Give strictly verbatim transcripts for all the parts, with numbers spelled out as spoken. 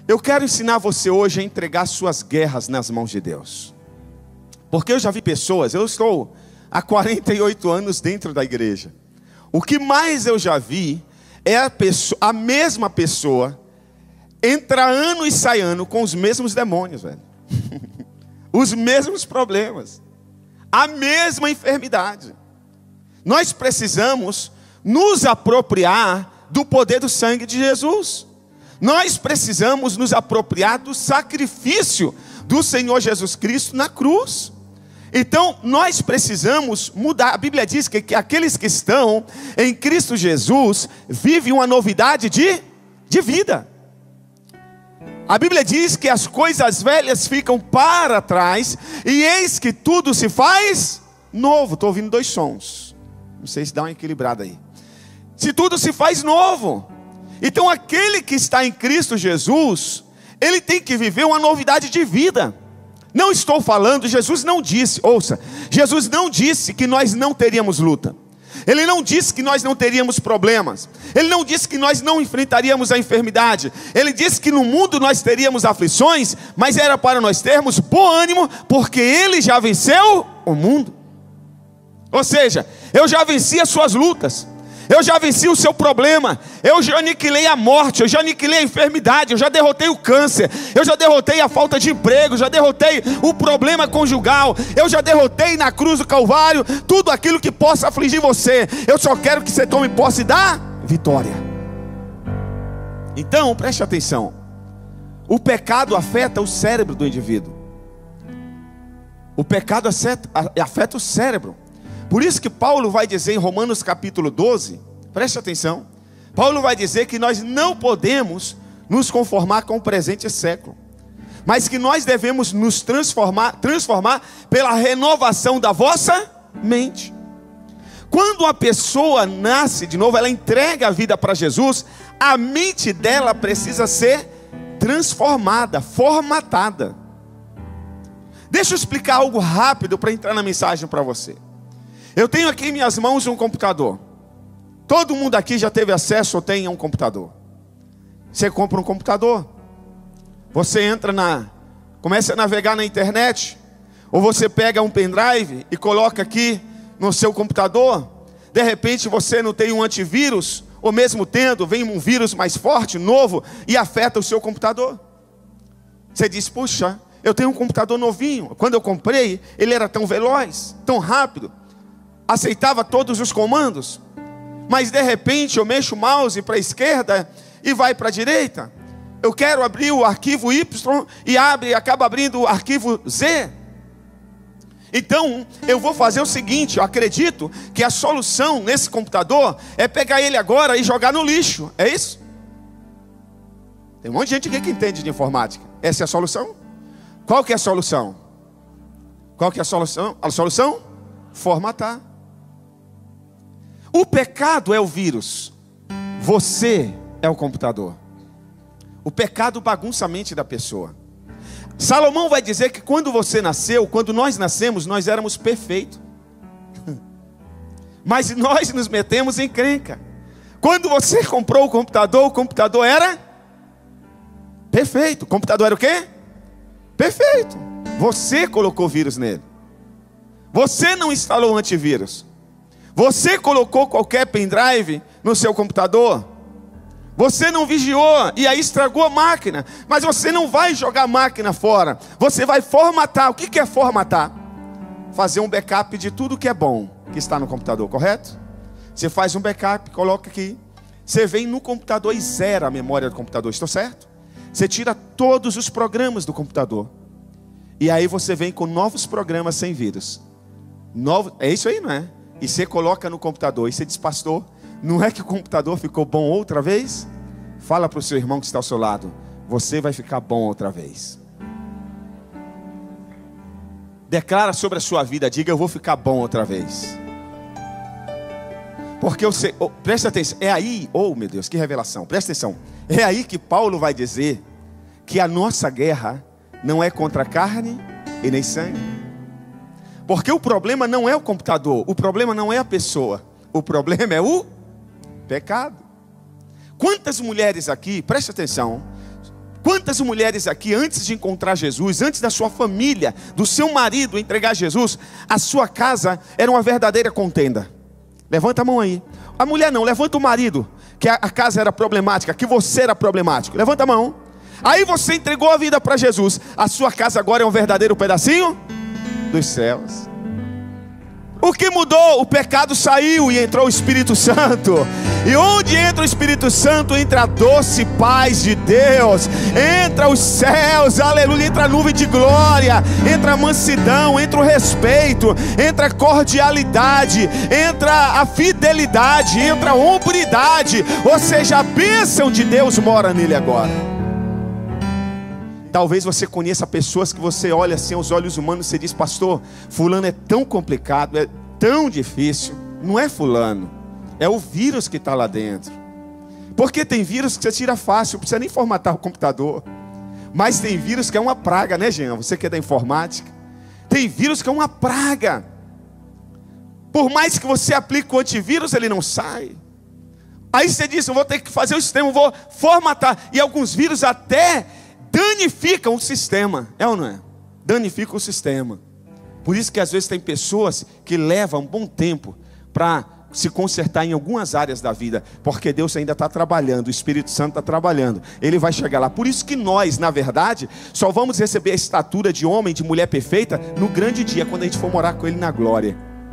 Eu quero ensinar você hoje a entregar suas guerras nas mãos de Deus. Porque eu já vi pessoas, eu estou há quarenta e oito anos dentro da igreja. O que mais eu já vi é a, pessoa, a mesma pessoa entra ano e sai ano com os mesmos demônios, velho. Os mesmos problemas. A mesma enfermidade. Nós precisamos nos apropriar do poder do sangue de Jesus. Nós precisamos nos apropriar do sacrifício do Senhor Jesus Cristo na cruz. Então, nós precisamos mudar. A Bíblia diz que, que aqueles que estão em Cristo Jesus vivem uma novidade de, de vida. A Bíblia diz que as coisas velhas ficam para trás e eis que tudo se faz novo. Estou ouvindo dois sons. Não sei se dá uma equilibrada aí. Se tudo se faz novo. Então, aquele que está em Cristo Jesus, ele tem que viver uma novidade de vida. Não estou falando, Jesus não disse, ouça, Jesus não disse que nós não teríamos luta. Ele não disse que nós não teríamos problemas. Ele não disse que nós não enfrentaríamos a enfermidade. Ele disse que no mundo nós teríamos aflições, mas era para nós termos bom ânimo, porque Ele já venceu o mundo. Ou seja, eu já venci as suas lutas. Eu já venci o seu problema. Eu já aniquilei a morte. Eu já aniquilei a enfermidade. Eu já derrotei o câncer. Eu já derrotei a falta de emprego. Eu já derrotei o problema conjugal. Eu já derrotei na cruz do Calvário tudo aquilo que possa afligir você. Eu só quero que você tome posse da vitória. Então, preste atenção. O pecado afeta o cérebro do indivíduo. O pecado afeta, afeta o cérebro. Por isso que Paulo vai dizer em Romanos capítulo doze, preste atenção, Paulo vai dizer que nós não podemos nos conformar com o presente século, mas que nós devemos nos transformar, transformar pela renovação da vossa mente. Quando uma pessoa nasce de novo, ela entrega a vida para Jesus, a mente dela precisa ser transformada, formatada. Deixa eu explicar algo rápido para entrar na mensagem para você. Eu tenho aqui em minhas mãos um computador. Todo mundo aqui já teve acesso ou tem a um computador. Você compra um computador. Você entra na... Começa a navegar na internet. Ou você pega um pendrive e coloca aqui no seu computador. De repente você não tem um antivírus. Ou mesmo tendo, vem um vírus mais forte, novo, e afeta o seu computador. Você diz, puxa, eu tenho um computador novinho. Quando eu comprei, ele era tão veloz, tão rápido. Aceitava todos os comandos, mas de repente eu mexo o mouse para a esquerda e vai para a direita. Eu quero abrir o arquivo Y e abre, acaba abrindo o arquivo Z. Então eu vou fazer o seguinte, eu acredito que a solução nesse computador é pegar ele agora e jogar no lixo, é isso? Tem um monte de gente aqui que entende de informática. Essa é a solução? Qual que é a solução? Qual que é a solução? A solução? Formatar. O pecado é o vírus. Você é o computador. O pecado bagunça a mente da pessoa. Salomão vai dizer que quando você nasceu, quando nós nascemos, nós éramos perfeitos. Mas nós nos metemos em encrenca. Quando você comprou o computador, o computador era perfeito. O computador era o quê? Perfeito. Você colocou vírus nele. Você não instalou antivírus. Você colocou qualquer pendrive no seu computador. Você não vigiou e aí estragou a máquina. Mas você não vai jogar a máquina fora. Você vai formatar. O que é formatar? Fazer um backup de tudo que é bom que está no computador, correto? Você faz um backup, coloca aqui. Você vem no computador e zera a memória do computador, estou certo? Você tira todos os programas do computador. E aí você vem com novos programas sem vírus. Novo... É isso aí, não é? E você coloca no computador. E você diz, pastor, não é que o computador ficou bom outra vez? Fala para o seu irmão que está ao seu lado. Você vai ficar bom outra vez. Declara sobre a sua vida. Diga, eu vou ficar bom outra vez. Porque eu sei, oh, presta atenção. É aí, oh meu Deus, que revelação. Presta atenção. É aí que Paulo vai dizer que a nossa guerra não é contra a carne e nem sangue. Porque o problema não é o computador, o problema não é a pessoa, o problema é o pecado. Quantas mulheres aqui, preste atenção, Quantas mulheres aqui, antes de encontrar Jesus, antes da sua família, do seu marido entregar Jesus, a sua casa era uma verdadeira contenda? Levanta a mão aí. A mulher não, levanta o marido, que a casa era problemática, que você era problemático. Levanta a mão. Aí você entregou a vida para Jesus. A sua casa agora é um verdadeiro pedacinho dos céus. O que mudou? O pecado saiu e entrou o Espírito Santo. E onde entra o Espírito Santo, entra a doce paz de Deus, entra os céus, aleluia, entra a nuvem de glória, entra a mansidão, entra o respeito, entra a cordialidade, entra a fidelidade, entra a hombridade. Ou seja, a bênção de Deus mora nele agora. Talvez você conheça pessoas que você olha assim aos olhos humanos e você diz: pastor, fulano é tão complicado, é tão difícil. Não é fulano, é o vírus que está lá dentro. Porque tem vírus que você tira fácil, não precisa nem formatar o computador. Mas tem vírus que é uma praga, né, Jean? Você que é da informática. Tem vírus que é uma praga. Por mais que você aplique o antivírus, ele não sai. Aí você diz: eu vou ter que fazer o sistema, eu vou formatar. E alguns vírus até danificam o sistema, é ou não é? Danificam o sistema. Por isso que às vezes tem pessoas que levam um bom tempo para se consertar em algumas áreas da vida, porque Deus ainda está trabalhando, o Espírito Santo está trabalhando, Ele vai chegar lá. Por isso que nós, na verdade, só vamos receber a estatura de homem, de mulher perfeita, no grande dia, quando a gente for morar com Ele na glória.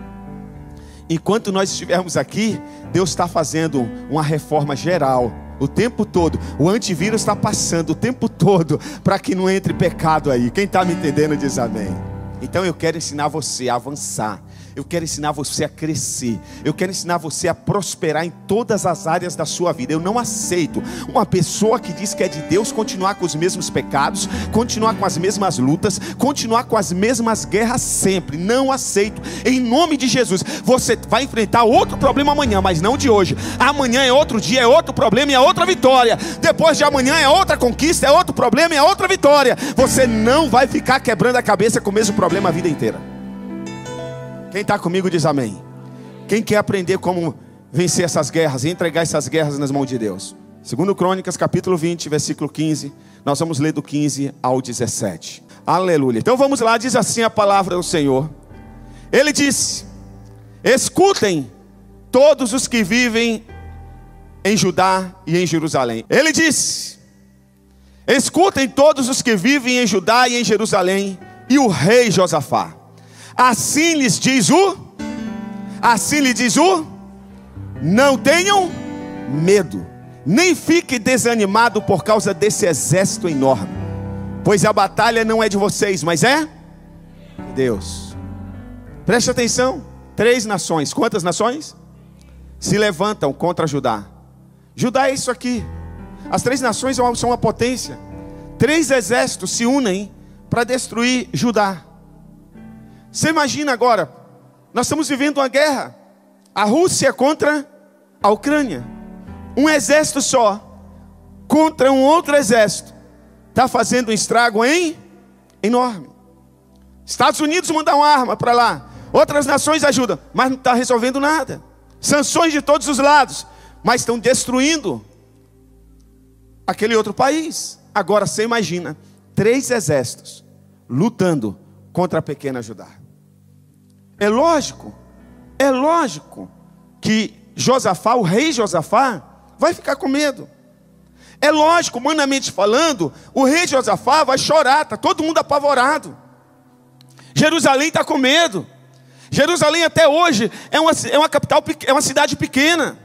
Enquanto nós estivermos aqui, Deus está fazendo uma reforma geral o tempo todo. O antivírus está passando o tempo todo para que não entre pecado aí. Quem está me entendendo diz amém. Então eu quero ensinar você a avançar. Eu quero ensinar você a crescer. Eu quero ensinar você a prosperar em todas as áreas da sua vida. Eu não aceito uma pessoa que diz que é de Deus continuar com os mesmos pecados, continuar com as mesmas lutas, continuar com as mesmas guerras sempre. Não aceito. Em nome de Jesus. Você vai enfrentar outro problema amanhã, mas não de hoje. Amanhã é outro dia, é outro problema e é outra vitória. Depois de amanhã é outra conquista, é outro problema e é outra vitória. Você não vai ficar quebrando a cabeça com o mesmo problema a vida inteira. Quem está comigo diz amém. Quem quer aprender como vencer essas guerras e entregar essas guerras nas mãos de Deus? Segundo Crônicas, capítulo vinte, versículo quinze. Nós vamos ler do quinze ao dezessete. Aleluia. Então vamos lá, diz assim a palavra do Senhor. Ele disse: escutem todos os que vivem em Judá e em Jerusalém. Ele disse: escutem todos os que vivem em Judá e em Jerusalém, e o rei Josafá. Assim lhes diz o, assim lhe diz o, não tenham medo, nem fiquem desanimados por causa desse exército enorme, pois a batalha não é de vocês, mas é de Deus. Preste atenção, três nações, quantas nações? Se levantam contra Judá. Judá é isso aqui. As três nações são uma potência. Três exércitos se unem para destruir Judá. Você imagina agora, nós estamos vivendo uma guerra. A Rússia contra a Ucrânia. Um exército só contra um outro exército. Está fazendo um estrago em enorme. Estados Unidos mandam uma arma para lá. Outras nações ajudam, mas não está resolvendo nada. Sanções de todos os lados, mas estão destruindo aquele outro país. Agora você imagina, três exércitos lutando contra a pequena Judá. É lógico, é lógico que Josafá, o rei Josafá, vai ficar com medo. É lógico, humanamente falando, o rei Josafá vai chorar, está todo mundo apavorado. Jerusalém está com medo. Jerusalém até hoje é uma, é uma capital, é uma cidade pequena.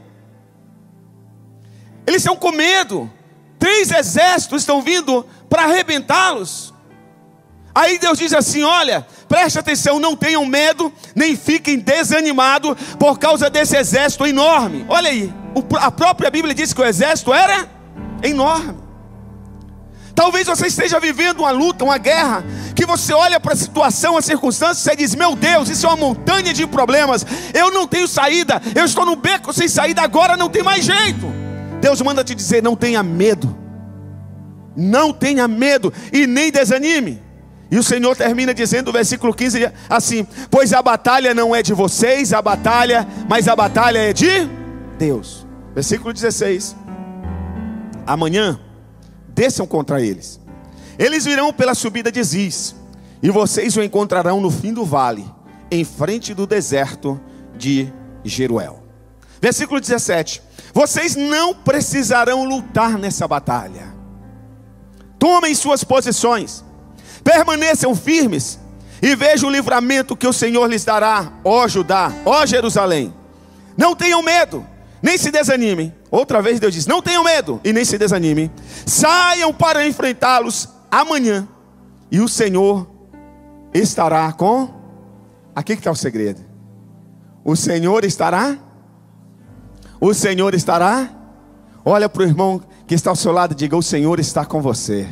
Eles estão com medo. Três exércitos estão vindo para arrebentá-los. Aí Deus diz assim: olha, preste atenção, não tenham medo, nem fiquem desanimados por causa desse exército enorme. Olha aí, a própria Bíblia diz que o exército era enorme. Talvez você esteja vivendo uma luta, uma guerra, que você olha para a situação, a circunstância, e diz: meu Deus, isso é uma montanha de problemas, eu não tenho saída, eu estou no beco sem saída, agora não tem mais jeito. Deus manda te dizer: não tenha medo, não tenha medo e nem desanime. E o Senhor termina dizendo no versículo quinze assim: pois a batalha não é de vocês, a batalha, mas a batalha é de Deus. Versículo dezesseis: amanhã desçam contra eles. Eles virão pela subida de Ziz, e vocês o encontrarão no fim do vale, em frente do deserto de Jeruel. Versículo dezessete. Vocês não precisarão lutar nessa batalha. Tomem suas posições, permaneçam firmes, e vejam o livramento que o Senhor lhes dará, ó Judá, ó Jerusalém. Não tenham medo, nem se desanimem. Outra vez Deus diz, não tenham medo e nem se desanimem. Saiam para enfrentá-los amanhã, e o Senhor estará com... Aqui que está o segredo. O Senhor estará... O Senhor estará... Olha para o irmão que está ao seu lado e diga, o Senhor está com você.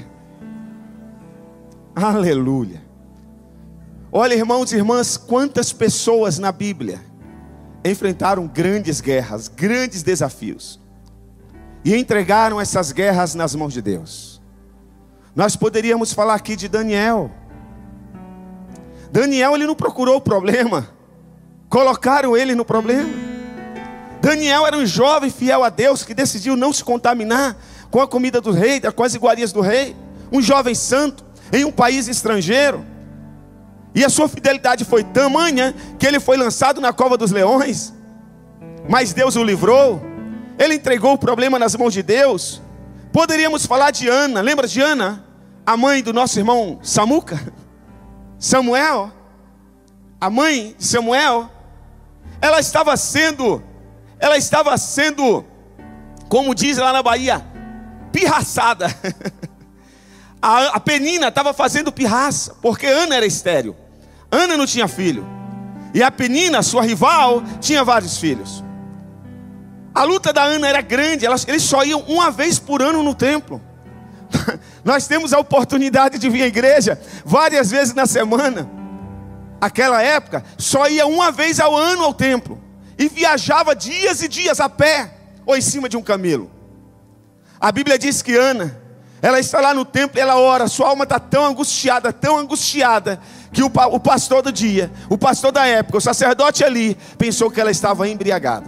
Aleluia. Olha, irmãos e irmãs, quantas pessoas na Bíblia enfrentaram grandes guerras, grandes desafios, e entregaram essas guerras nas mãos de Deus. Nós poderíamos falar aqui de Daniel. Daniel, ele não procurou o problema, colocaram ele no problema. Daniel era um jovem fiel a Deus, que decidiu não se contaminar com a comida do rei, com as iguarias do rei. Um jovem santo, em um país estrangeiro. E a sua fidelidade foi tamanha, que ele foi lançado na cova dos leões. Mas Deus o livrou. Ele entregou o problema nas mãos de Deus. Poderíamos falar de Ana. Lembra de Ana? A mãe do nosso irmão Samuca? Samuel. A mãe de Samuel. Ela estava sendo... Ela estava sendo, como diz lá na Bahia, pirraçada. A, a Penina estava fazendo pirraça, porque Ana era estéril. Ana não tinha filho. E a Penina, sua rival, tinha vários filhos. A luta da Ana era grande. Elas, eles só iam uma vez por ano no templo. Nós temos a oportunidade de vir à igreja várias vezes na semana. Aquela época, só ia uma vez ao ano ao templo. E viajava dias e dias a pé, ou em cima de um camelo. A Bíblia diz que Ana, ela está lá no templo e ela ora. Sua alma está tão angustiada, tão angustiada, que o, o pastor do dia, o pastor da época, o sacerdote ali, pensou que ela estava embriagada.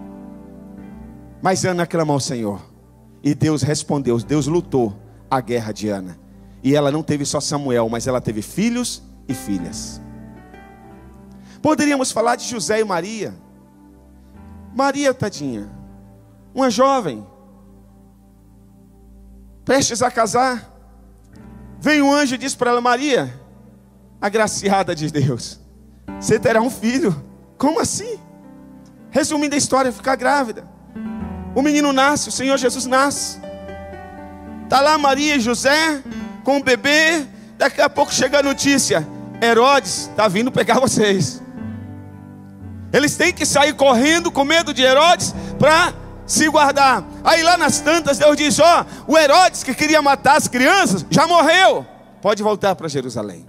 Mas Ana clamou ao Senhor, e Deus respondeu. Deus lutou a guerra de Ana. E ela não teve só Samuel, mas ela teve filhos e filhas. Poderíamos falar de José e Maria. Maria, tadinha, uma jovem, prestes a casar. Vem um anjo e diz para ela, Maria, agraciada de Deus, você terá um filho. Como assim? Resumindo a história, ficar grávida. O menino nasce, o Senhor Jesus nasce. Está lá Maria e José com o bebê. Daqui a pouco chega a notícia, Herodes está vindo pegar vocês. Eles têm que sair correndo com medo de Herodes para se guardar. Aí lá nas tantas Deus diz, ó, o Herodes que queria matar as crianças já morreu, pode voltar para Jerusalém.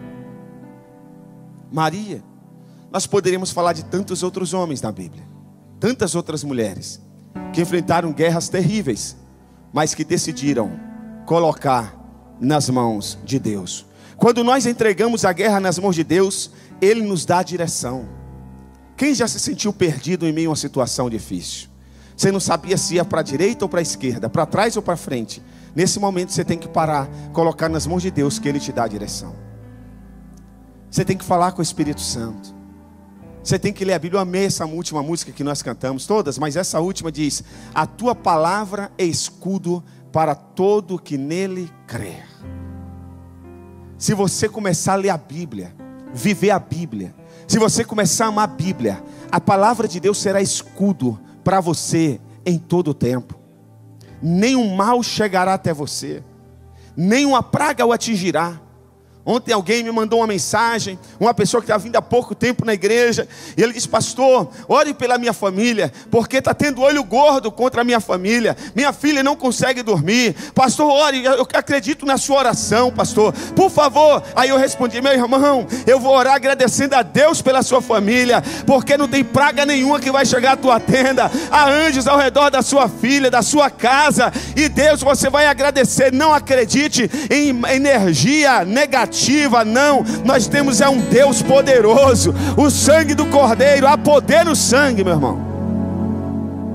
Maria. Nós poderíamos falar de tantos outros homens na Bíblia, tantas outras mulheres que enfrentaram guerras terríveis, mas que decidiram colocar nas mãos de Deus. Quando nós entregamos a guerra nas mãos de Deus, Ele nos dá direção. Quem já se sentiu perdido em meio a uma situação difícil? Você não sabia se ia para a direita ou para a esquerda, para trás ou para frente. Nesse momento você tem que parar, colocar nas mãos de Deus, que Ele te dá a direção. Você tem que falar com o Espírito Santo. Você tem que ler a Bíblia. Eu amei essa última música que nós cantamos, todas, mas essa última diz, a tua palavra é escudo para todo que nele crer. Se você começar a ler a Bíblia, viver a Bíblia, se você começar a amar a Bíblia, a palavra de Deus será escudo para você em todo o tempo. Nenhum mal chegará até você, nenhuma praga o atingirá. Ontem alguém me mandou uma mensagem, uma pessoa que está vindo há pouco tempo na igreja, e ele disse, pastor, ore pela minha família, porque está tendo olho gordo contra a minha família, minha filha não consegue dormir, pastor, ore, eu acredito na sua oração, pastor, por favor. Aí eu respondi, meu irmão, eu vou orar agradecendo a Deus pela sua família, porque não tem praga nenhuma que vai chegar à tua tenda, há anjos ao redor da sua filha, da sua casa, e Deus, você vai agradecer. Não acredite em energia negativa, não, nós temos é um Deus poderoso, o sangue do Cordeiro, há poder no sangue, meu irmão.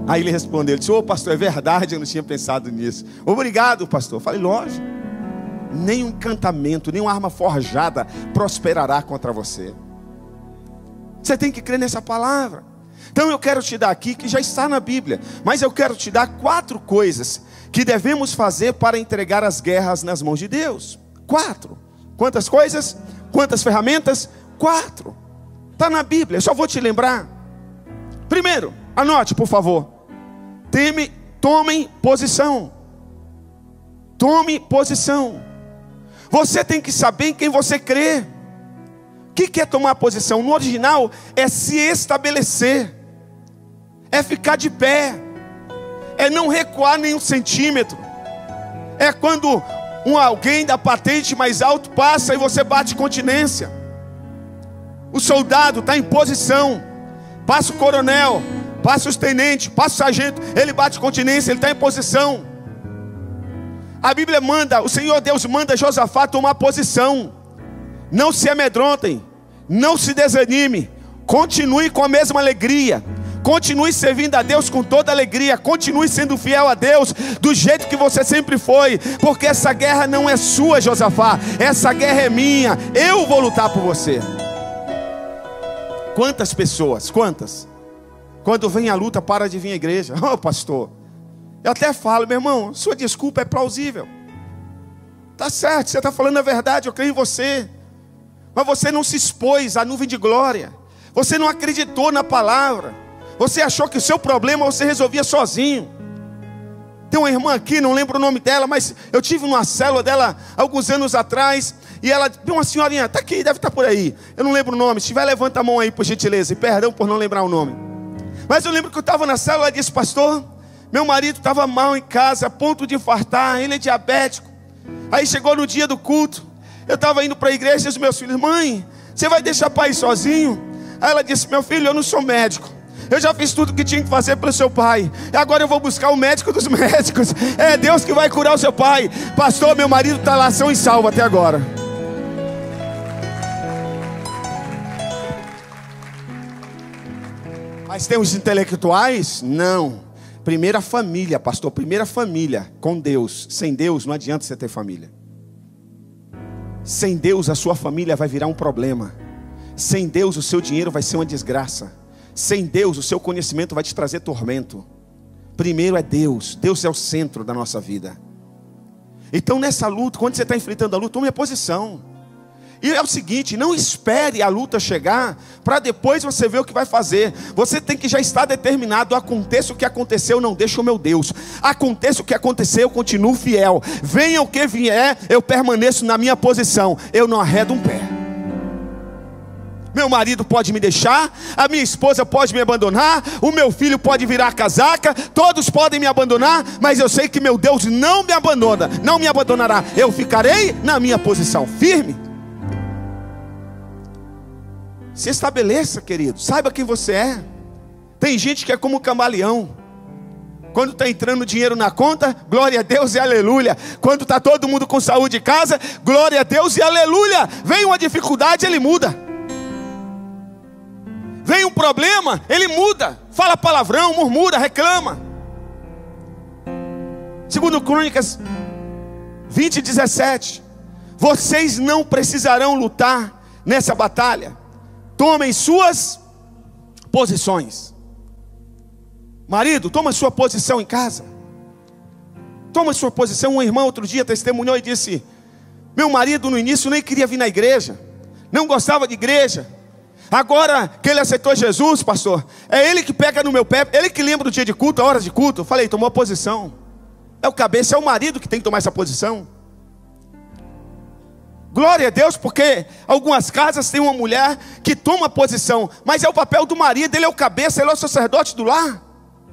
Aí ele respondeu, ele disse, ô oh, pastor, é verdade, eu não tinha pensado nisso. Obrigado, pastor. Eu falei, lógico. Nem um encantamento, nem uma arma forjada prosperará contra você. Você tem que crer nessa palavra. Então eu quero te dar aqui, que já está na Bíblia, mas eu quero te dar quatro coisas que devemos fazer para entregar as guerras nas mãos de Deus. Quatro. Quantas coisas? Quantas ferramentas? Quatro. Está na Bíblia, eu só vou te lembrar. Primeiro, anote por favor. Teme, tomem posição. Tome posição. Você tem que saber em quem você crê. O que é tomar posição? No original é se estabelecer, é ficar de pé, é não recuar nem um centímetro. É quando um alguém da patente mais alto passa e você bate continência. O soldado está em posição, passa o coronel, passa os tenentes, passa o sargento, ele bate continência, ele está em posição. A Bíblia manda, o Senhor Deus manda Josafá tomar posição. Não se amedrontem, não se desanime, continue com a mesma alegria, continue servindo a Deus com toda alegria, continue sendo fiel a Deus do jeito que você sempre foi, porque essa guerra não é sua, Josafá, essa guerra é minha, eu vou lutar por você. Quantas pessoas, quantas, quando vem a luta, para de vir à igreja? Oh pastor, eu até falo, meu irmão, sua desculpa é plausível, está certo, você está falando a verdade, eu creio em você, mas você não se expôs à nuvem de glória, você não acreditou na palavra, você achou que o seu problema você resolvia sozinho. Tem uma irmã aqui, não lembro o nome dela, mas eu tive uma célula dela alguns anos atrás, e ela, uma senhorinha, está aqui, deve estar por aí, eu não lembro o nome, se tiver levanta a mão aí por gentileza, e perdão por não lembrar o nome. Mas eu lembro que eu estava na célula, ela disse, pastor, meu marido estava mal em casa, a ponto de infartar, ele é diabético. Aí chegou no dia do culto, eu estava indo para a igreja e os meus filhos, mãe, você vai deixar pai ir sozinho? Aí ela disse, meu filho, eu não sou médico, eu já fiz tudo o que tinha que fazer pelo seu pai, e agora eu vou buscar o médico dos médicos, é Deus que vai curar o seu pai. Pastor, meu marido está lá são e salvo até agora. Mas tem os intelectuais? Não. Primeira família, pastor, primeira família com Deus. Sem Deus não adianta você ter família. Sem Deus a sua família vai virar um problema. Sem Deus o seu dinheiro vai ser uma desgraça. Sem Deus o seu conhecimento vai te trazer tormento. Primeiro é Deus. Deus é o centro da nossa vida. Então nessa luta, quando você está enfrentando a luta, tome a posição. E é o seguinte, não espere a luta chegar para depois você ver o que vai fazer. Você tem que já estar determinado. Aconteça o que aconteceu, não deixa o meu Deus. Aconteça o que aconteceu, eu continuo fiel. Venha o que vier, eu permaneço na minha posição. Eu não arredo um pé. Meu marido pode me deixar, a minha esposa pode me abandonar, o meu filho pode virar casaca, todos podem me abandonar, mas eu sei que meu Deus não me abandona, não me abandonará. Eu ficarei na minha posição, firme. Se estabeleça, querido, saiba quem você é. Tem gente que é como um camaleão. Quando está entrando dinheiro na conta, glória a Deus e aleluia. Quando está todo mundo com saúde em casa, glória a Deus e aleluia. Vem uma dificuldade, ele muda. Vem um problema, ele muda. Fala palavrão, murmura, reclama. Segundo Crônicas vinte, dezessete. Vocês não precisarão lutar nessa batalha. Tomem suas posições. Marido, toma sua posição em casa. Toma sua posição. Um irmão outro dia testemunhou e disse: meu marido no início nem queria vir na igreja, não gostava de igreja. Agora que ele aceitou Jesus, pastor, é ele que pega no meu pé, ele que lembra do dia de culto, a hora de culto. Eu falei, tomou a posição. É o cabeça, é o marido que tem que tomar essa posição. Glória a Deus, porque algumas casas tem uma mulher que toma posição, mas é o papel do marido, ele é o cabeça, ele é o sacerdote do lar.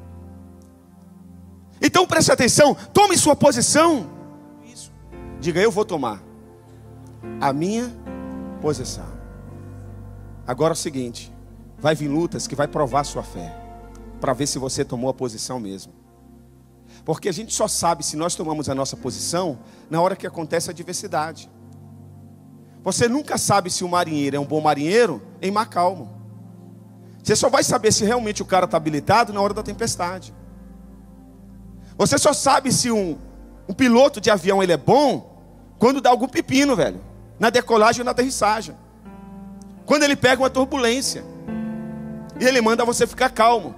Então preste atenção, tome sua posição. Isso. Diga, eu vou tomar a minha posição. Agora é o seguinte, vai vir lutas que vai provar a sua fé, para ver se você tomou a posição mesmo. Porque a gente só sabe se nós tomamos a nossa posição na hora que acontece a adversidade. Você nunca sabe se o marinheiro é um bom marinheiro em mar calmo. Você só vai saber se realmente o cara está habilitado na hora da tempestade. Você só sabe se um, um piloto de avião ele é bom quando dá algum pepino, velho. Na decolagem ou na aterrissagem. Quando ele pega uma turbulência. E ele manda você ficar calmo.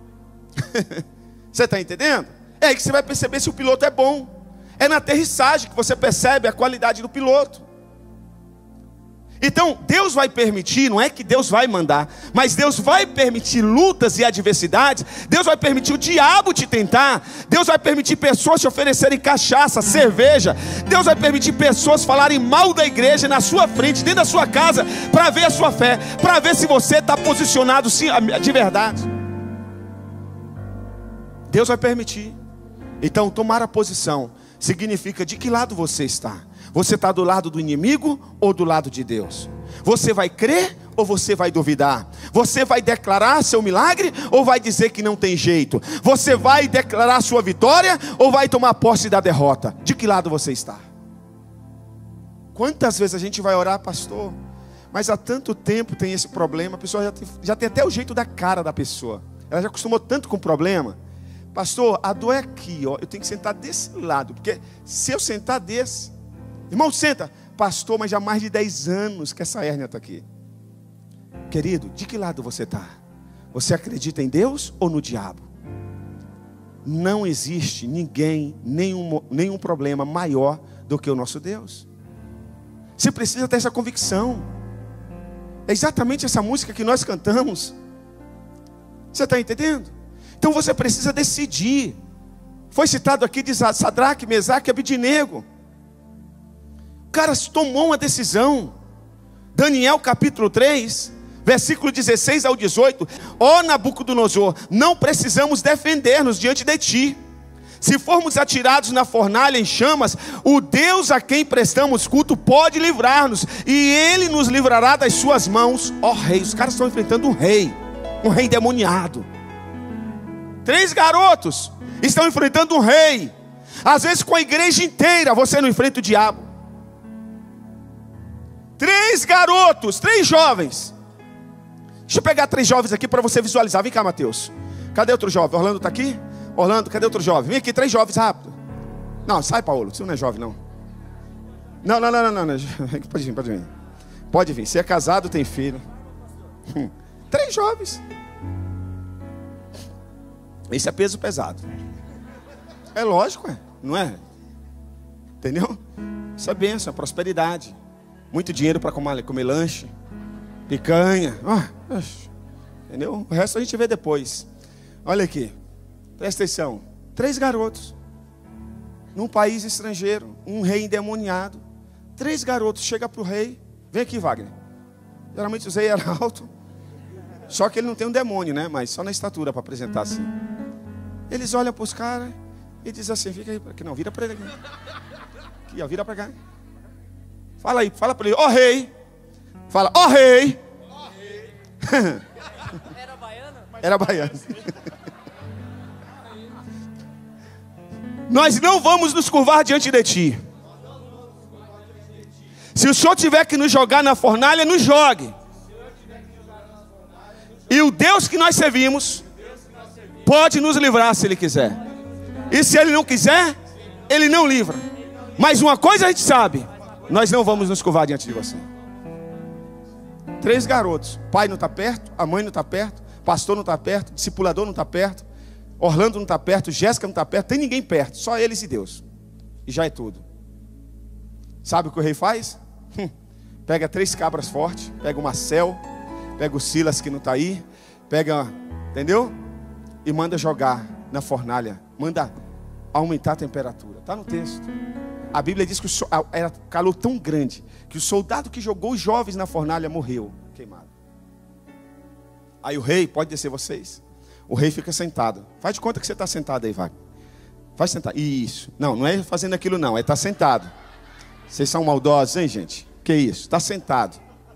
Você está entendendo? É aí que você vai perceber se o piloto é bom. É na aterrissagem que você percebe a qualidade do piloto. Então, Deus vai permitir, não é que Deus vai mandar, mas Deus vai permitir lutas e adversidades. Deus vai permitir o diabo te tentar. Deus vai permitir pessoas te oferecerem cachaça, cerveja. Deus vai permitir pessoas falarem mal da igreja na sua frente, dentro da sua casa, para ver a sua fé, para ver se você está posicionado de verdade. Deus vai permitir. Então, tomar a posição significa de que lado você está. Você está do lado do inimigo ou do lado de Deus? Você vai crer ou você vai duvidar? Você vai declarar seu milagre ou vai dizer que não tem jeito? Você vai declarar sua vitória ou vai tomar posse da derrota? De que lado você está? Quantas vezes a gente vai orar, pastor? Mas há tanto tempo tem esse problema. A pessoa já tem, já tem até o jeito da cara da pessoa. Ela já acostumou tanto com o problema. Pastor, a dor é aqui, ó. Eu tenho que sentar desse lado, porque se eu sentar desse... Irmão, senta. Pastor, mas já há mais de dez anos que essa hérnia está aqui. Querido, de que lado você está? Você acredita em Deus ou no diabo? Não existe ninguém, nenhum, nenhum problema maior do que o nosso Deus. Você precisa ter essa convicção. É exatamente essa música que nós cantamos. Você está entendendo? Então você precisa decidir. Foi citado aqui de Sadraque, Mesaque e Abidnego. O cara tomou uma decisão. Daniel capítulo três, versículo dezesseis ao dezoito. Ó Nabucodonosor, não precisamos defender-nos diante de ti. Se formos atirados na fornalha em chamas, o Deus a quem prestamos culto pode livrar-nos, e Ele nos livrará das suas mãos, ó rei. Os caras estão enfrentando um rei, um rei endemoniado. Três garotos estão enfrentando um rei. Às vezes com a igreja inteira você não enfrenta o diabo. Três garotos, três jovens. Deixa eu pegar três jovens aqui para você visualizar. Vem cá, Mateus. Cadê outro jovem? Orlando está aqui? Orlando, cadê outro jovem? Vem aqui, três jovens, rápido. Não, sai, Paulo, você não é jovem, não. Não, não, não, não, não, não. Pode vir, pode vir. Pode vir, você é casado, tem filho. Hum. Três jovens. Esse é peso pesado. É lógico, é, não é? Entendeu? Isso é bênção, é prosperidade. Muito dinheiro para comer, comer lanche, picanha. Oh, entendeu? O resto a gente vê depois. Olha aqui, presta atenção. Três garotos, num país estrangeiro, um rei endemoniado. Três garotos, chega para o rei. Vem aqui, Wagner. Geralmente o rei era alto. Só que ele não tem um demônio, né? Mas só na estatura para apresentar assim. Eles olham para os caras e dizem assim, fica aí, aqui não, vira para ele aqui. Aqui, ó, vira para cá. Fala aí, fala para ele, ó rei. Fala, ó rei. Ó rei. Era baiano? Era baiano. Nós não vamos nos curvar diante de ti. Se o Senhor tiver que nos jogar na fornalha, nos jogue. E o Deus que nós servimos pode nos livrar se Ele quiser. E se Ele não quiser, Ele não livra. Mas uma coisa a gente sabe: nós não vamos nos curvar diante de você. Três garotos. O pai não está perto, a mãe não está perto, o pastor não está perto, o discipulador não está perto, Orlando não está perto, Jéssica não está perto, tem ninguém perto, só eles e Deus. E já é tudo. Sabe o que o rei faz? Hum, pega três cabras fortes, pega o Marcel, pega o Silas que não está aí, pega, entendeu? E manda jogar na fornalha, manda aumentar a temperatura. Está no texto. A Bíblia diz que o, era calor tão grande que o soldado que jogou os jovens na fornalha morreu queimado. Aí o rei, pode descer vocês. O rei fica sentado. Faz de conta que você está sentado aí, Wagner. Faz sentar. Isso. Não, não é fazendo aquilo não, é estar sentado. Vocês são maldosos, hein, gente? Que isso? Está sentado.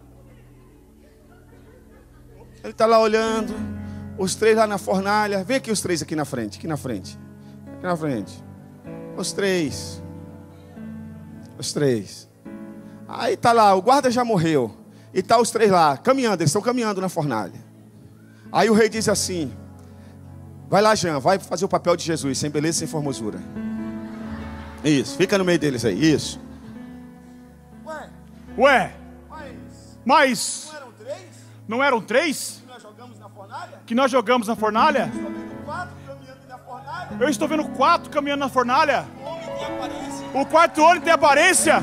Ele está lá olhando. Os três lá na fornalha. Vem aqui os três aqui na frente. Aqui na frente. Aqui na frente. Os três. Os três. Aí está lá, o guarda já morreu. E está os três lá, caminhando. Eles estão caminhando na fornalha. Aí o rei diz assim: Vai lá, Jean, vai fazer o papel de Jesus, sem beleza, sem formosura. Isso, fica no meio deles aí, isso. Ué, Ué, mas mas não eram três não eram três que nós jogamos na fornalha? que nós jogamos na fornalha? Estou vendo quatro caminhando na fornalha. Eu estou vendo quatro caminhando na fornalha. O homem tem aparência. O quarto olho tem aparência.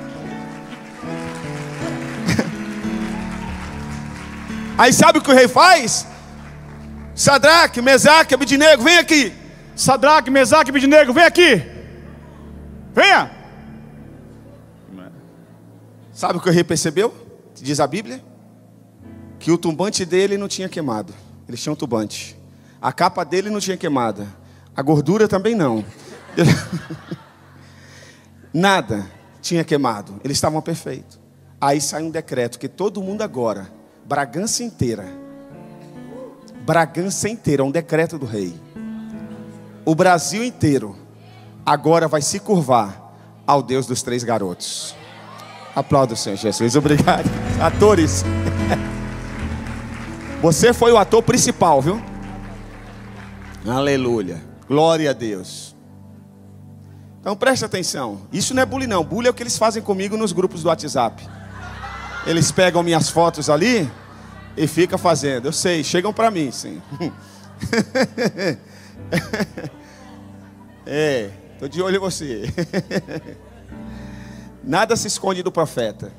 Aí sabe o que o rei faz? Sadraque, Mesaque, Abednego, vem aqui. Sadraque, Mesaque e Abednego, vem aqui. Venha. Sabe o que o rei percebeu? Diz a Bíblia que o turbante dele não tinha queimado. Eles tinham um turbante. A capa dele não tinha queimada. A gordura também não. Nada tinha queimado. Eles estavam perfeitos. Aí sai um decreto que todo mundo agora, Bragança inteira, Bragança inteira, um decreto do rei. O Brasil inteiro agora vai se curvar ao Deus dos três garotos. Aplauda o Senhor Jesus, obrigado. Atores, você foi o ator principal, viu? Aleluia, glória a Deus. Então preste atenção, isso não é bullying não. Bullying é o que eles fazem comigo nos grupos do WhatsApp. Eles pegam minhas fotos ali e ficam fazendo. Eu sei, chegam para mim, sim. É, estou de olho em você. Nada se esconde do profeta.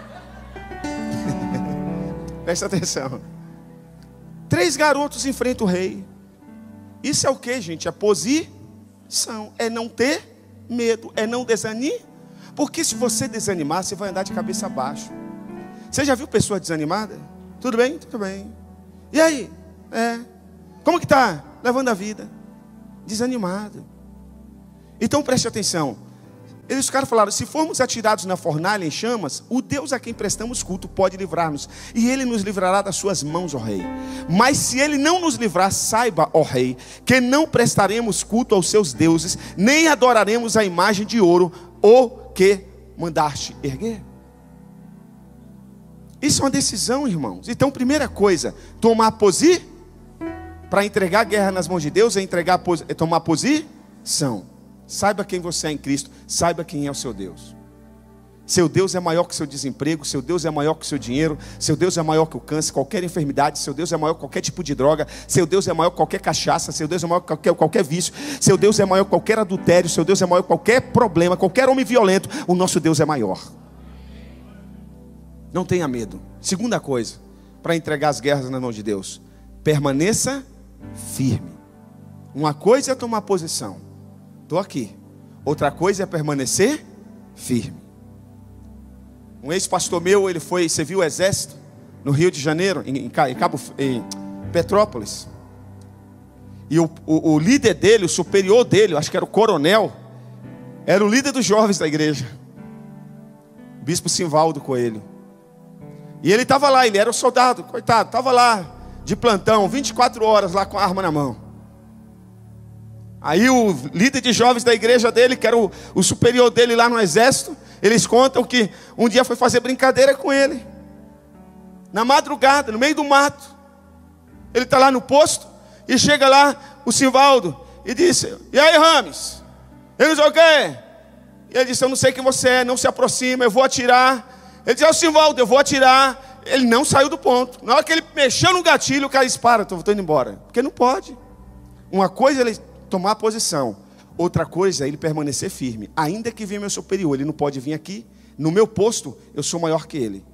Presta atenção. Três garotos enfrentam o rei. Isso é o que, gente? É posição. É não ter medo. É não desanimar. Porque se você desanimar, você vai andar de cabeça abaixo. Você já viu pessoa desanimada? Tudo bem? Tudo bem. E aí? É. Como que tá? Levando a vida. Desanimado. Então preste atenção. Eles ficaram falaram, se formos atirados na fornalha em chamas, o Deus a quem prestamos culto pode livrar-nos, e Ele nos livrará das suas mãos, ó rei. Mas se Ele não nos livrar, saiba, ó rei, que não prestaremos culto aos seus deuses, nem adoraremos a imagem de ouro, ou que mandaste erguer. Isso é uma decisão, irmãos. Então, primeira coisa, tomar posição. Para entregar a guerra nas mãos de Deus é, entregar, é tomar posição. Saiba quem você é em Cristo. Saiba quem é o seu Deus. Seu Deus é maior que o seu desemprego. Seu Deus é maior que o seu dinheiro. Seu Deus é maior que o câncer, qualquer enfermidade. Seu Deus é maior que qualquer tipo de droga. Seu Deus é maior que qualquer cachaça. Seu Deus é maior que qualquer, qualquer vício. Seu Deus é maior que qualquer adultério. Seu Deus é maior que qualquer problema, qualquer homem violento. O nosso Deus é maior. Não tenha medo. Segunda coisa, para entregar as guerras nas mãos de Deus, permaneça firme. Uma coisa é tomar posição. Estou aqui. Outra coisa é permanecer firme. Um ex-pastor meu, ele foi, você viu o exército no Rio de Janeiro, em, em, Cabo, em Petrópolis. E o, o, o líder dele, o superior dele, eu acho que era o coronel, era o líder dos jovens da igreja, o bispo Simvaldo Coelho. E ele estava lá, ele era o soldado, coitado, estava lá de plantão, vinte e quatro horas lá com a arma na mão. Aí o líder de jovens da igreja dele, que era o, o superior dele lá no exército, eles contam que um dia foi fazer brincadeira com ele. Na madrugada, no meio do mato. Ele está lá no posto e chega lá o Simvaldo e disse, e aí Rames? Ele não sei o quê. E ele disse, eu não sei quem você é, não se aproxima, eu vou atirar. Ele disse, ó Simvaldo, eu vou atirar. Ele não saiu do ponto. Na hora que ele mexeu no gatilho, o cara disse, para, estou indo embora. Porque não pode. Uma coisa é ele tomar a posição. Outra coisa é ele permanecer firme. Ainda que venha meu superior, ele não pode vir aqui. No meu posto, eu sou maior que ele.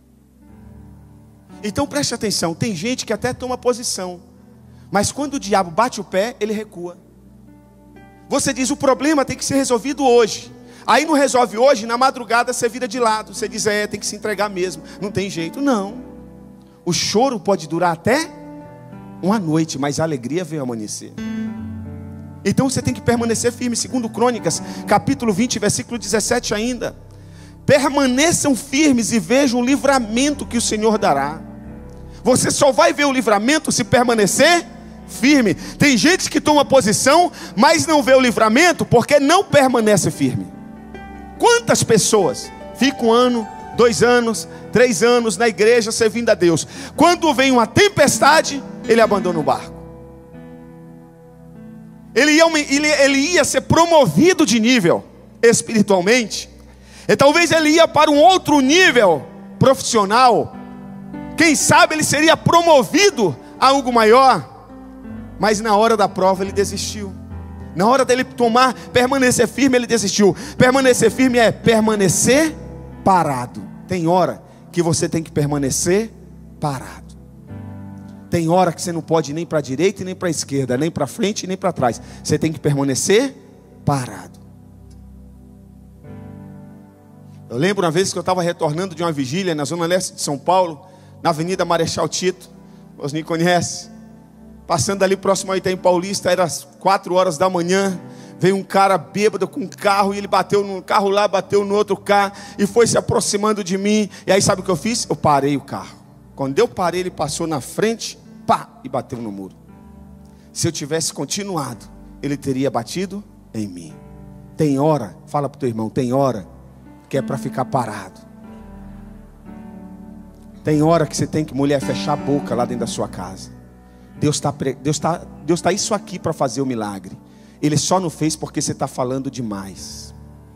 Então preste atenção. Tem gente que até toma posição. Mas quando o diabo bate o pé, ele recua. Você diz, o problema tem que ser resolvido hoje. Aí não resolve hoje, na madrugada você vira de lado. Você diz, é, tem que se entregar mesmo. Não tem jeito, não. O choro pode durar até uma noite, mas a alegria veio amanhecer. Então você tem que permanecer firme. Segundo Crônicas, capítulo vinte, versículo dezessete ainda. Permaneçam firmes e vejam o livramento que o Senhor dará. Você só vai ver o livramento se permanecer firme. Tem gente que toma posição, mas não vê o livramento porque não permanece firme. Quantas pessoas ficam um ano, dois anos, três anos na igreja servindo a Deus? Quando vem uma tempestade, ele abandona o barco. ele ia, ele, ele ia ser promovido de nível espiritualmente, e talvez ele ia para um outro nível profissional, quem sabe ele seria promovido a algo maior, mas na hora da prova ele desistiu. Na hora dele tomar, permanecer firme, ele desistiu. Permanecer firme é permanecer parado. Tem hora que você tem que permanecer parado. Tem hora que você não pode ir nem para a direita e nem para a esquerda, nem para frente e nem para trás. Você tem que permanecer parado. Eu lembro uma vez que eu estava retornando de uma vigília na zona leste de São Paulo, na Avenida Marechal Tito, vocês me conhecem. Passando ali próximo ao Itaim Paulista, era as quatro horas da manhã, veio um cara bêbado com um carro, e ele bateu num carro lá, bateu no outro carro, e foi se aproximando de mim, e aí sabe o que eu fiz? Eu parei o carro. Quando eu parei, ele passou na frente, pá, e bateu no muro. Se eu tivesse continuado, ele teria batido em mim. Tem hora, fala para o teu irmão, tem hora que é para ficar parado. Tem hora que você tem que, mulher, fechar a boca lá dentro da sua casa. Deus está Deus tá, Deus tá isso aqui para fazer o milagre. Ele só não fez porque você está falando demais.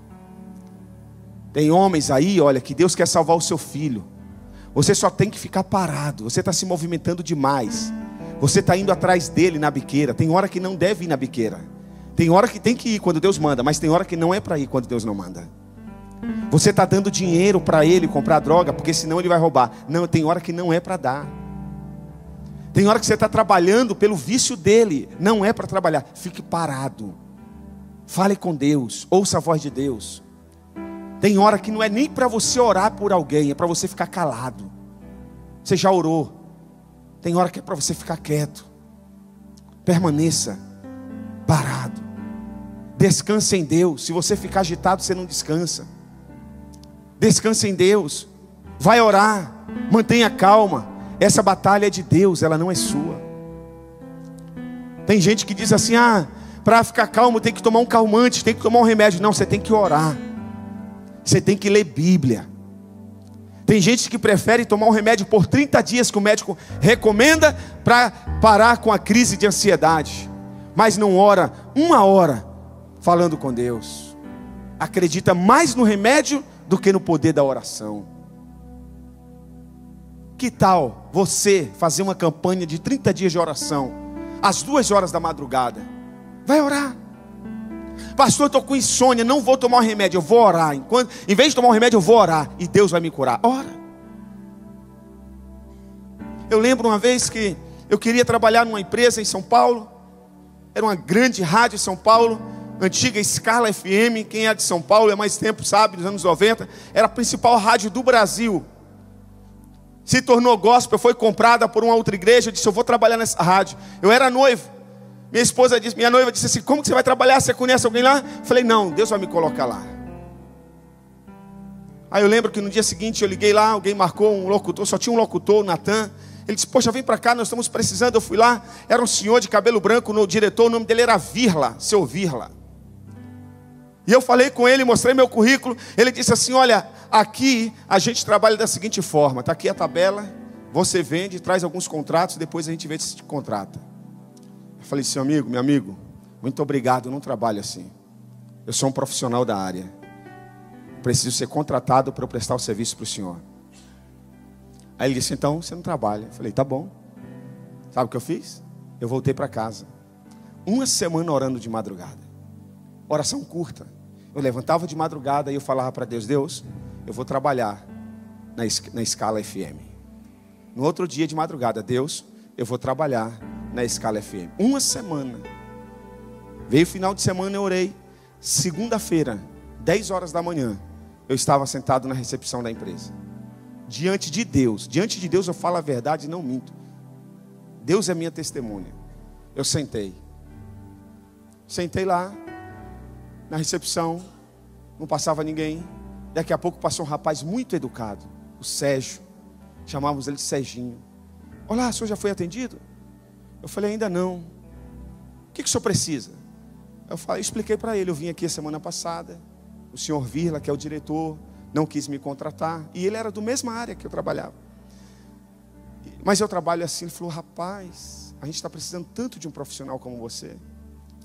Tem homens aí, olha, que Deus quer salvar o seu filho. Você só tem que ficar parado. Você está se movimentando demais. Você está indo atrás dele na biqueira. Tem hora que não deve ir na biqueira. Tem hora que tem que ir quando Deus manda, mas tem hora que não é para ir quando Deus não manda. Você está dando dinheiro para ele comprar droga, porque senão ele vai roubar. Não, tem hora que não é para dar. Tem hora que você está trabalhando pelo vício dele. Não é para trabalhar. Fique parado. Fale com Deus. Ouça a voz de Deus. Tem hora que não é nem para você orar por alguém. É para você ficar calado. Você já orou. Tem hora que é para você ficar quieto. Permaneça parado. Descanse em Deus. Se você ficar agitado, você não descansa. Descanse em Deus. Vai orar. Mantenha calma. Essa batalha é de Deus, ela não é sua. Tem gente que diz assim: ah, para ficar calmo tem que tomar um calmante, tem que tomar um remédio. Não, você tem que orar. Você tem que ler Bíblia. Tem gente que prefere tomar um remédio por trinta dias que o médico recomenda para parar com a crise de ansiedade, mas não ora uma hora falando com Deus. Acredita mais no remédio do que no poder da oração. Que tal você fazer uma campanha de trinta dias de oração, às duas horas da madrugada? Vai orar. Pastor, eu estou com insônia, não vou tomar um remédio, eu vou orar. Enquanto, em vez de tomar um remédio, eu vou orar, e Deus vai me curar. Ora. Eu lembro uma vez que eu queria trabalhar numa empresa em São Paulo. Era uma grande rádio em São Paulo, antiga Scala F M. Quem é de São Paulo há mais tempo sabe, nos anos noventa. Era a principal rádio do Brasil. Se tornou gospel, foi comprada por uma outra igreja. Eu disse: eu vou trabalhar nessa rádio. Eu era noivo. Minha esposa disse, minha noiva disse assim: como que você vai trabalhar? Você conhece alguém lá? Eu falei: não, Deus vai me colocar lá. Aí eu lembro que no dia seguinte eu liguei lá, alguém marcou um locutor, só tinha um locutor, o Natan. Ele disse: poxa, vem para cá, nós estamos precisando. Eu fui lá, era um senhor de cabelo branco, no diretor, o nome dele era Virla, seu Virla. E eu falei com ele, mostrei meu currículo. Ele disse assim: olha, aqui a gente trabalha da seguinte forma, está aqui a tabela, você vende, traz alguns contratos, depois a gente vê se te contrata. Eu falei: seu amigo, meu amigo, muito obrigado, eu não trabalho assim. Eu sou um profissional da área. Preciso ser contratado para eu prestar o serviço para o senhor. Aí ele disse: então você não trabalha. Eu falei: tá bom. Sabe o que eu fiz? Eu voltei para casa. Uma semana orando de madrugada. Oração curta. Eu levantava de madrugada e eu falava para Deus: Deus, eu vou trabalhar na, na Scala F M. No outro dia de madrugada: Deus, eu vou trabalhar na Scala F M. Uma semana. Veio o final de semana, eu orei. Segunda-feira, dez horas da manhã, eu estava sentado na recepção da empresa. Diante de Deus. Diante de Deus eu falo a verdade e não minto. Deus é minha testemunha. Eu sentei. Sentei lá na recepção, não passava ninguém. Daqui a pouco passou um rapaz muito educado, o Sérgio. Chamávamos ele de Serginho. Olá, o senhor já foi atendido? Eu falei: ainda não. O que, que o senhor precisa? Eu falei, expliquei para ele: eu vim aqui a semana passada. O senhor Virla, que é o diretor, não quis me contratar. E ele era do mesma área que eu trabalhava. Mas eu trabalho assim. Ele falou: rapaz, a gente está precisando tanto de um profissional como você.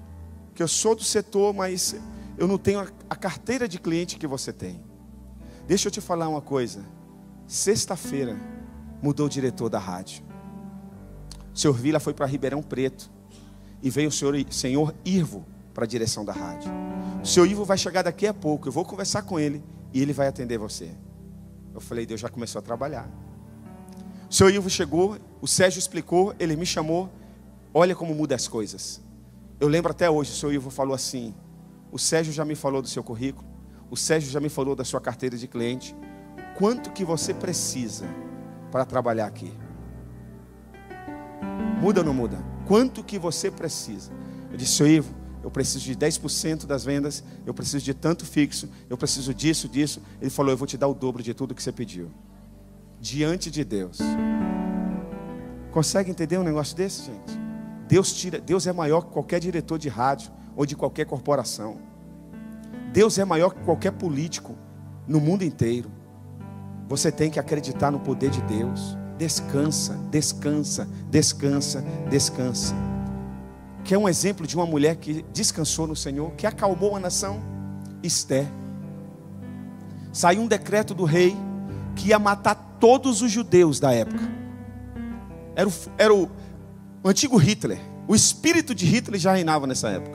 que eu sou do setor, mas eu não tenho a, a carteira de cliente que você tem. Deixa eu te falar uma coisa. Sexta-feira mudou o diretor da rádio. O senhor Vila foi para Ribeirão Preto e veio o senhor, senhor Irvo para a direção da rádio. O senhor Irvo vai chegar daqui a pouco. Eu vou conversar com ele e ele vai atender você. Eu falei, Deus já começou a trabalhar. O senhor Irvo chegou, o Sérgio explicou, ele me chamou. Olha como muda as coisas. Eu lembro até hoje, o senhor Irvo falou assim: o Sérgio já me falou do seu currículo, o Sérgio já me falou da sua carteira de cliente. Quanto que você precisa para trabalhar aqui? Muda ou não muda? Quanto que você precisa? Eu disse, senhor Irvo, eu preciso de dez por cento das vendas, eu preciso de tanto fixo, eu preciso disso, disso. Ele falou, eu vou te dar o dobro de tudo que você pediu. Diante de Deus. Consegue entender um negócio desse, gente? Deus, tira, Deus é maior que qualquer diretor de rádio ou de qualquer corporação. Deus é maior que qualquer político no mundo inteiro. Você tem que acreditar no poder de Deus. Descansa, descansa, descansa, descansa. Quer um exemplo de uma mulher que descansou no Senhor, que acalmou a nação? Esther. Saiu um decreto do rei que ia matar todos os judeus da época. Era o, era o, o antigo Hitler. O espírito de Hitler já reinava nessa época.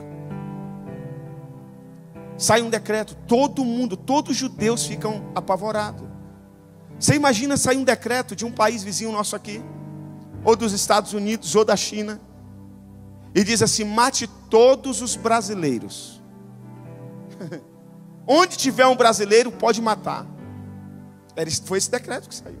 Sai um decreto, todo mundo, todos os judeus ficam apavorados. Você imagina sair um decreto de um país vizinho nosso aqui, ou dos Estados Unidos, ou da China, e diz assim, mate todos os brasileiros. Onde tiver um brasileiro, pode matar. Foi esse decreto que saiu.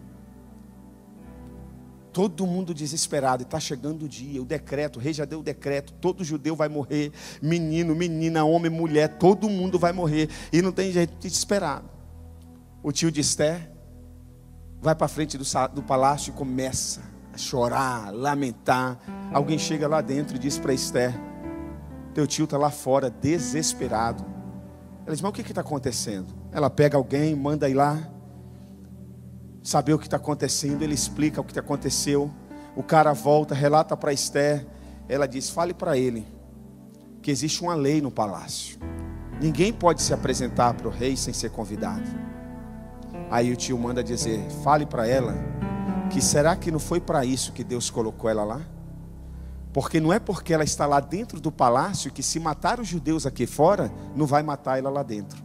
Todo mundo desesperado, e está chegando o dia, o decreto, o rei já deu o decreto, todo judeu vai morrer, menino, menina, homem, mulher, todo mundo vai morrer, e não tem jeito, desesperado. O tio de Esther vai para frente do, do palácio e começa a chorar, lamentar. Alguém chega lá dentro e diz para Esther, teu tio está lá fora, desesperado. Ela diz, mas o que está acontecendo? Ela pega alguém, manda ir lá, saber o que está acontecendo. Ele explica o que aconteceu. O cara volta, relata para Esther. Ela diz, fale para ele que existe uma lei no palácio. Ninguém pode se apresentar para o rei sem ser convidado. Aí o tio manda dizer, fale para ela que será que não foi para isso que Deus colocou ela lá? Porque não é porque ela está lá dentro do palácio que se matar os judeus aqui fora, não vai matar ela lá dentro.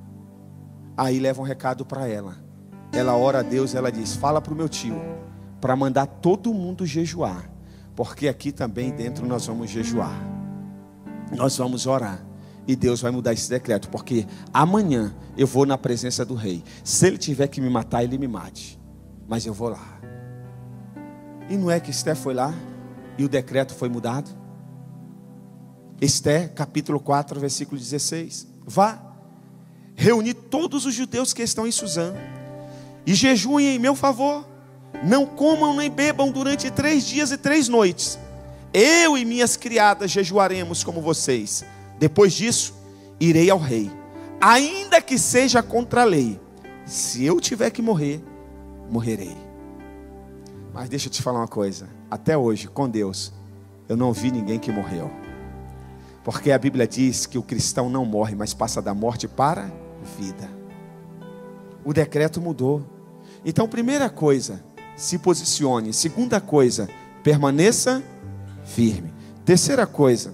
Aí leva um recado para ela. Ela ora a Deus, ela diz, fala para o meu tio, para mandar todo mundo jejuar, porque aqui também dentro nós vamos jejuar, nós vamos orar, e Deus vai mudar esse decreto, porque amanhã eu vou na presença do rei, se ele tiver que me matar, ele me mate, mas eu vou lá. E não é que Esther foi lá, e o decreto foi mudado? Esther, capítulo quatro, versículo dezesseis, vá, reunir todos os judeus que estão em Suzã, e jejuem em meu favor, não comam nem bebam durante três dias e três noites. Eu e minhas criadas jejuaremos como vocês. Depois disso, irei ao rei, ainda que seja contra a lei. Se eu tiver que morrer, morrerei. Mas deixa eu te falar uma coisa, até hoje, com Deus, eu não vi ninguém que morreu. Porque a Bíblia diz que o cristão não morre, mas passa da morte para a vida. O decreto mudou. Então, primeira coisa, se posicione. Segunda coisa, permaneça firme. Terceira coisa,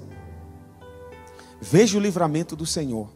veja o livramento do Senhor.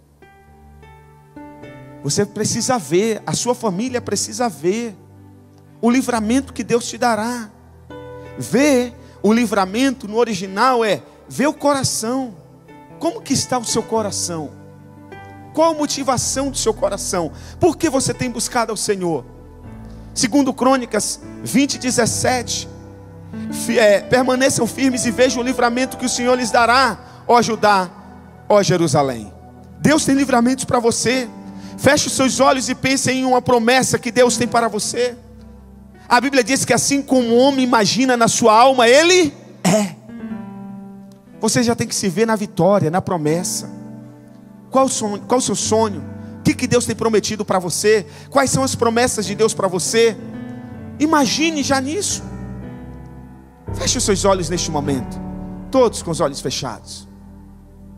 Você precisa ver, a sua família precisa ver o livramento que Deus te dará. Ver o livramento no original é ver o coração. Como que está o seu coração? Qual a motivação do seu coração? Por que você tem buscado ao Senhor? Segundo Crônicas vinte, dezessete, é, permaneçam firmes e vejam o livramento que o Senhor lhes dará, ó Judá, ó Jerusalém. Deus tem livramentos para você. Feche os seus olhos e pense em uma promessa que Deus tem para você. A Bíblia diz que assim como o homem imagina na sua alma, ele é. Você já tem que se ver na vitória, na promessa. Qual o, sonho, qual o seu sonho? O que, que Deus tem prometido para você? Quais são as promessas de Deus para você? Imagine já nisso. Feche os seus olhos neste momento, todos com os olhos fechados.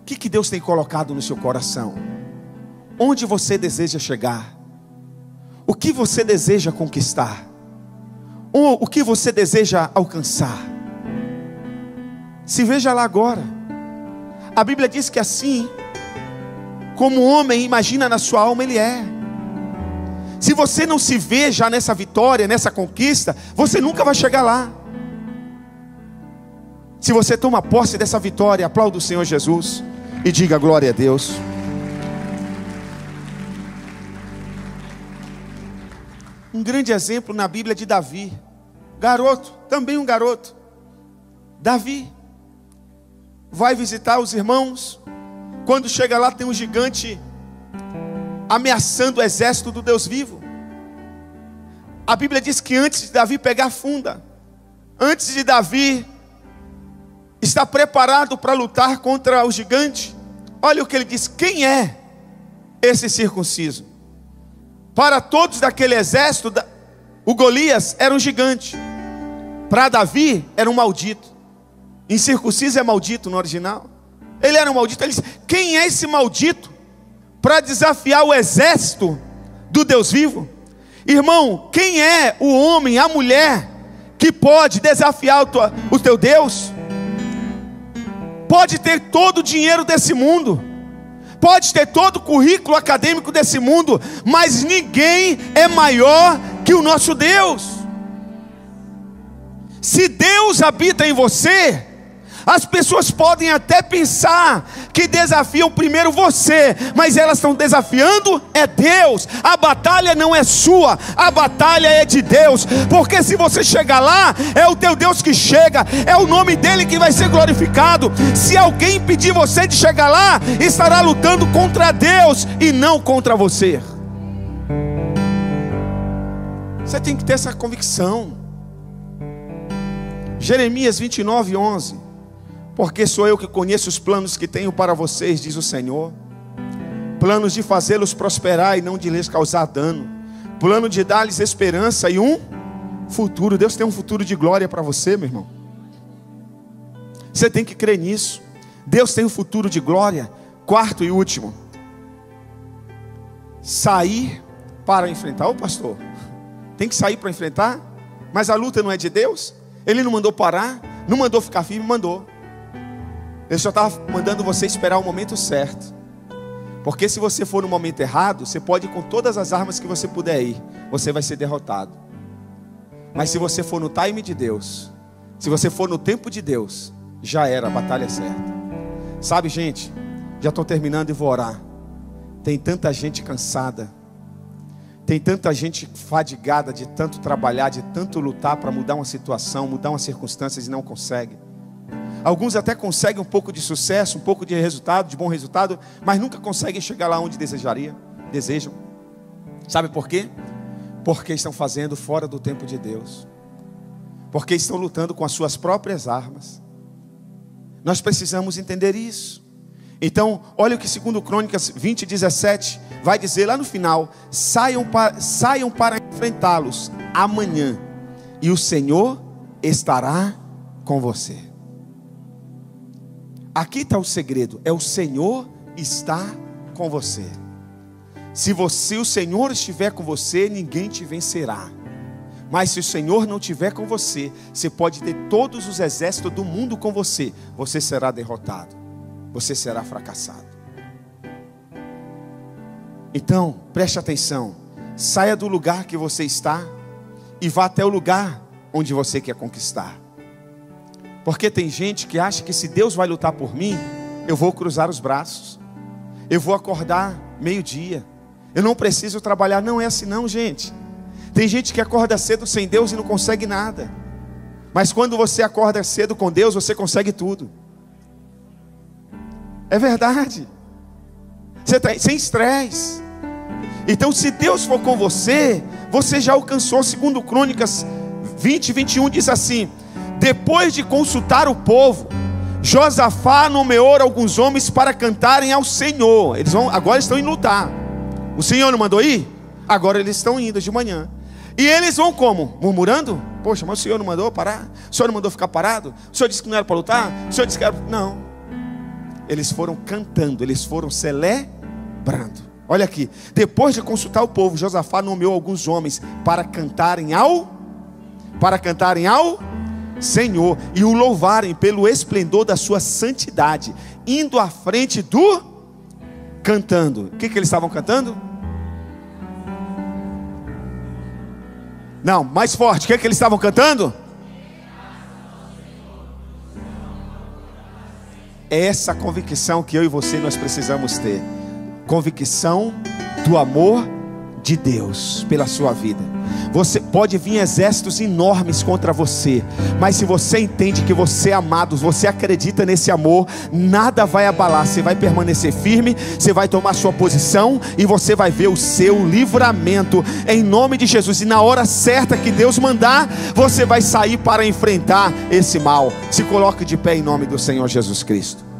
O que, que Deus tem colocado no seu coração? Onde você deseja chegar? O que você deseja conquistar? Ou o que você deseja alcançar? Se veja lá agora. A Bíblia diz que assim, como o homem imagina na sua alma, ele é. Se você não se vê já nessa vitória, nessa conquista, você nunca vai chegar lá. Se você toma posse dessa vitória, aplauda o Senhor Jesus e diga glória a Deus. Um grande exemplo na Bíblia de Davi, garoto, também um garoto. Davi vai visitar os irmãos. Quando chega lá, tem um gigante ameaçando o exército do Deus vivo. A Bíblia diz que antes de Davi pegar funda, antes de Davi estar preparado para lutar contra o gigante, olha o que ele diz: quem é esse circunciso? Para todos daquele exército, o Golias era um gigante. Para Davi era um maldito. Incircunciso é maldito no original. Ele era um maldito. Ele disse: quem é esse maldito para desafiar o exército do Deus vivo? Irmão, quem é o homem, a mulher que pode desafiar o, tua, o teu Deus? Pode ter todo o dinheiro desse mundo, pode ter todo o currículo acadêmico desse mundo, mas ninguém é maior que o nosso Deus. Se Deus habita em você, as pessoas podem até pensar que desafiam primeiro você, mas elas estão desafiando é Deus. A batalha não é sua, a batalha é de Deus. Porque se você chegar lá, é o teu Deus que chega, é o nome dele que vai ser glorificado. Se alguém impedir você de chegar lá, estará lutando contra Deus e não contra você. Você tem que ter essa convicção. Jeremias vinte e nove, onze. Porque sou eu que conheço os planos que tenho para vocês, diz o Senhor. Planos de fazê-los prosperar e não de lhes causar dano. Plano de dar-lhes esperança e um futuro. Deus tem um futuro de glória para você, meu irmão. Você tem que crer nisso. Deus tem um futuro de glória. Quarto e último. Sair para enfrentar. Ô pastor, tem que sair para enfrentar? Mas a luta não é de Deus? Ele não mandou parar? Não mandou ficar firme? Mandou. Ele só estava mandando você esperar o momento certo. Porque se você for no momento errado, você pode ir com todas as armas que você puder ir, você vai ser derrotado. Mas se você for no time de Deus, se você for no tempo de Deus, já era, a batalha certa. Sabe, gente, já estou terminando e vou orar. Tem tanta gente cansada, tem tanta gente fadigada de tanto trabalhar, de tanto lutar para mudar uma situação, mudar umas circunstâncias e não consegue. Alguns até conseguem um pouco de sucesso, um pouco de resultado, de bom resultado, mas nunca conseguem chegar lá onde desejaria, desejam. Sabe por quê? Porque estão fazendo fora do tempo de Deus. Porque estão lutando com as suas próprias armas. Nós precisamos entender isso. Então, olha o que segundo Crônicas vinte, dezessete vai dizer lá no final: saiam para, saiam para enfrentá-los amanhã, e o Senhor estará com você. Aqui está o segredo, é o Senhor está com você. Se você, o Senhor estiver com você, ninguém te vencerá. Mas se o Senhor não estiver com você, você pode ter todos os exércitos do mundo com você, você será derrotado, você será fracassado. Então, preste atenção, saia do lugar que você está e vá até o lugar onde você quer conquistar. Porque tem gente que acha que se Deus vai lutar por mim, eu vou cruzar os braços, eu vou acordar meio-dia, eu não preciso trabalhar. Não é assim não, gente. Tem gente que acorda cedo sem Deus e não consegue nada. Mas quando você acorda cedo com Deus, você consegue tudo. É verdade. Você está sem estresse. Então, se Deus for com você, você já alcançou. Segundo Crônicas vinte, vinte e um diz assim: depois de consultar o povo, Josafá nomeou alguns homens para cantarem ao Senhor. Eles vão, agora estão indo lutar. O Senhor não mandou ir? Agora eles estão indo de manhã. E eles vão como? Murmurando? Poxa, mas o Senhor não mandou parar? O Senhor não mandou ficar parado? O Senhor disse que não era para lutar? O Senhor disse que era... Não. Eles foram cantando, eles foram celebrando. Olha aqui, depois de consultar o povo, Josafá nomeou alguns homens para cantarem ao para cantarem ao Senhor e o louvarem pelo esplendor da sua santidade, indo à frente do cantando. O que que eles estavam cantando? Não, mais forte. O que que eles estavam cantando? É essa convicção que eu e você nós precisamos ter. Convicção do amor de Deus pela sua vida. Você pode vir exércitos enormes contra você, mas se você entende que você é amado, você acredita nesse amor, nada vai abalar. Você vai permanecer firme, você vai tomar sua posição e você vai ver o seu livramento em nome de Jesus. E na hora certa que Deus mandar, você vai sair para enfrentar esse mal. Se coloque de pé em nome do Senhor Jesus Cristo.